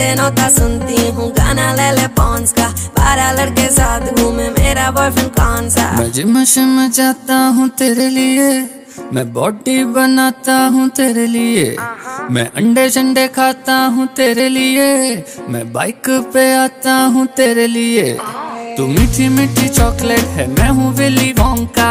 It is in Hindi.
नौता सुनती हूँ गाना ले ले पॉन्स का, 12 लड़के साथ घूमे मेरा बॉयफ्रेंड कौन सा। मैं जिम शिम जाता हूँ तेरे लिए, मैं बॉडी बनाता हूँ तेरे लिए, मैं अंडे शंडे खाता हूँ तेरे लिए, मैं बाइक पे आता हूँ तेरे लिए। तू मीठी मीठी चॉकलेट है, मैं हूँ विली वोंका।